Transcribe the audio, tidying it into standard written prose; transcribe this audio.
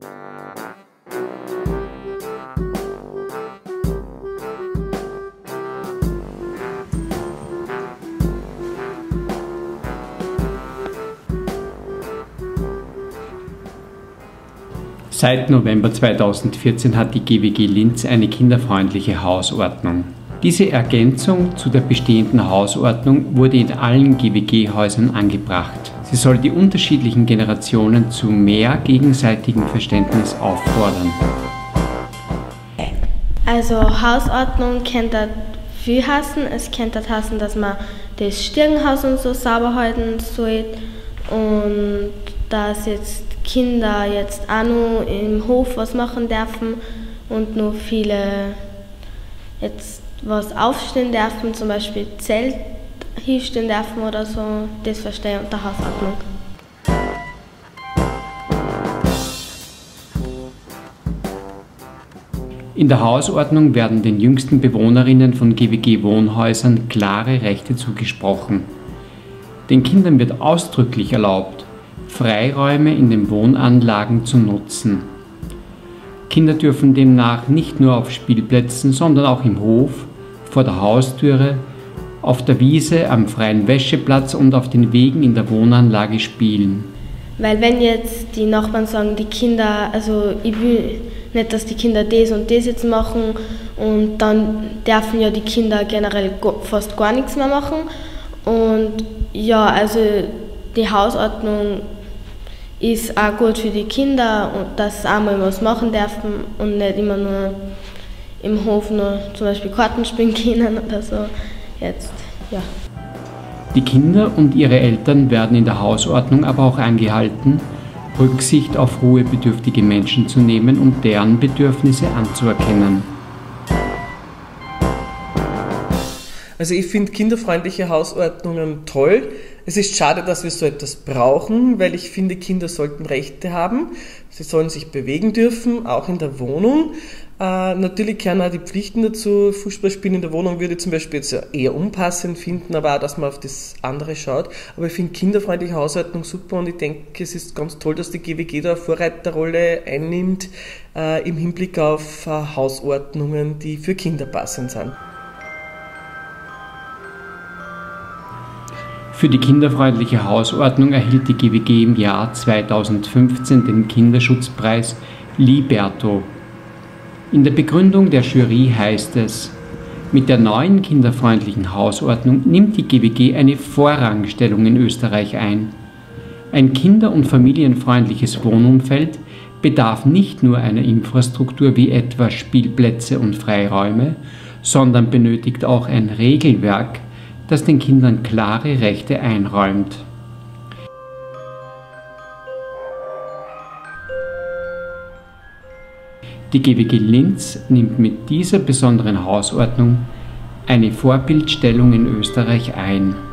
Seit November 2014 hat die GWG Linz eine kinderfreundliche Hausordnung. Diese Ergänzung zu der bestehenden Hausordnung wurde in allen GWG-Häusern angebracht. Sie soll die unterschiedlichen Generationen zu mehr gegenseitigem Verständnis auffordern. Also Hausordnung könnte viel heißen. Es könnte heißen, dass man das Stirnhaus und so sauber halten soll und dass jetzt Kinder jetzt auch noch im Hof was machen dürfen und noch viele jetzt was aufstehen dürfen, zum Beispiel Zelt hinstellen dürfen oder so. Das verstehe ich unter Hausordnung. In der Hausordnung werden den jüngsten Bewohnerinnen von GWG-Wohnhäusern klare Rechte zugesprochen. Den Kindern wird ausdrücklich erlaubt, Freiräume in den Wohnanlagen zu nutzen. Kinder dürfen demnach nicht nur auf Spielplätzen, sondern auch im Hof, vor der Haustüre, auf der Wiese, am freien Wäscheplatz und auf den Wegen in der Wohnanlage spielen. Weil wenn jetzt die Nachbarn sagen, die Kinder, also ich will nicht, dass die Kinder das und das jetzt machen und dann dürfen ja die Kinder generell fast gar nichts mehr machen. Und ja, also die Hausordnung ist auch gut für die Kinder und dass sie auch mal was machen dürfen und nicht immer nur im Hof nur zum Beispiel Karten spielen können oder so. Jetzt, ja. Die Kinder und ihre Eltern werden in der Hausordnung aber auch angehalten, Rücksicht auf ruhebedürftige Menschen zu nehmen und deren Bedürfnisse anzuerkennen. Also ich finde kinderfreundliche Hausordnungen toll. Es ist schade, dass wir so etwas brauchen, weil ich finde, Kinder sollten Rechte haben. Sie sollen sich bewegen dürfen, auch in der Wohnung. Natürlich gehören auch die Pflichten dazu. Fußballspielen in der Wohnung würde ich zum Beispiel jetzt eher unpassend finden, aber auch, dass man auf das andere schaut. Aber ich finde kinderfreundliche Hausordnung super und ich denke, es ist ganz toll, dass die GWG da eine Vorreiterrolle einnimmt im Hinblick auf Hausordnungen, die für Kinder passend sind. Für die kinderfreundliche Hausordnung erhielt die GWG im Jahr 2015 den Kinderschutzpreis Liberto. In der Begründung der Jury heißt es: Mit der neuen kinderfreundlichen Hausordnung nimmt die GWG eine Vorrangstellung in Österreich ein. Ein kinder- und familienfreundliches Wohnumfeld bedarf nicht nur einer Infrastruktur wie etwa Spielplätze und Freiräume, sondern benötigt auch ein Regelwerk, das den Kindern klare Rechte einräumt. Die GWG Linz nimmt mit dieser besonderen Hausordnung eine Vorbildstellung in Österreich ein.